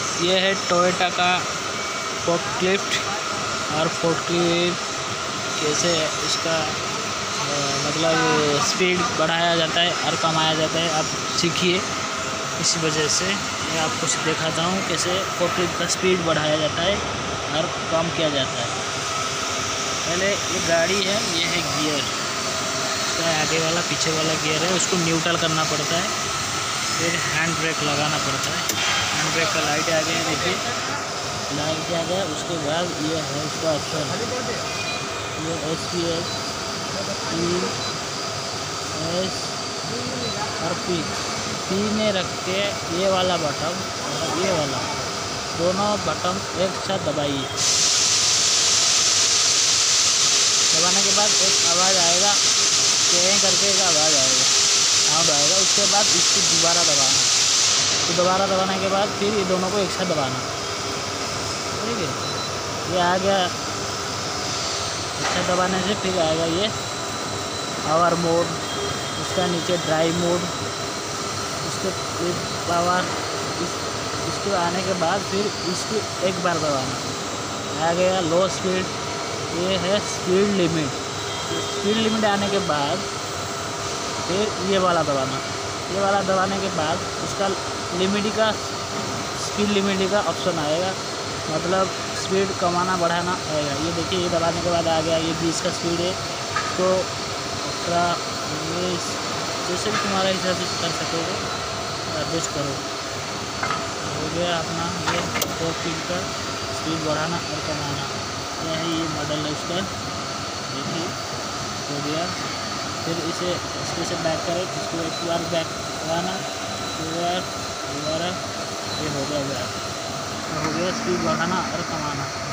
ये है टोयोटा का फोर्कलिफ्ट। और फोर्कलिफ्ट कैसे इसका मतलब स्पीड बढ़ाया जाता है और कमाया जाता है, आप सीखिए। इसी वजह से मैं आपको दिखाता हूँ कैसे फोर्कलिफ्ट का स्पीड बढ़ाया जाता है और कम किया जाता है। पहले ये गाड़ी है, ये है गियर, इसका आगे वाला पीछे वाला गियर है, उसको न्यूट्रल करना पड़ता है। फिर हैंड ब्रेक लगाना पड़ता है। हैंड ब्रेक का लाइट आ गया, देखिए लाइट आ गया। उसके बाद ये है इसका ऑप्शन, ये SPS, ES और P में रख के ये वाला बटन और ये वाला दोनों बटन एक साथ दबाइए। दबाने के बाद एक आवाज़ आएगा, कें करके एक आवाज़ आएगा, साउंड आएगा। उसके बाद इसको दोबारा दबाना, तो दोबारा दबाने के बाद फिर ये दोनों को एक साथ दबाना। ठीक है, ये आ गया। अच्छा दबाने से फिर आएगा ये पावर मोड, उसका नीचे ड्राइव मोड, उसके पावर इसको आने के बाद फिर इसको एक बार दबाना। आ गया लो स्पीड, ये है स्पीड लिमिट। स्पीड लिमिट आने के बाद फिर ये वाला दबाना। ये वाला दबाने के बाद उसका लिमिट का स्पीड लिमिट का ऑप्शन आएगा, मतलब स्पीड कमाना बढ़ाना आएगा। ये देखिए, ये दबाने के बाद आ गया ये 20 का स्पीड है, तो 18, 19 जैसे भी तुम्हारा हिसाब से कर सकोगे, एडजस्ट करो। हो गया अपना ये 4 स्पीड का स्पीड बढ़ाना और कमाना। यह है, ये मॉडल है उसका, देखिए हो गया। फिर इसके से बैक करें, इसको एक बार बैक लगाना, दोबारा ये हो गया बैक। हो गया स्पीड बढ़ाना और कमाना।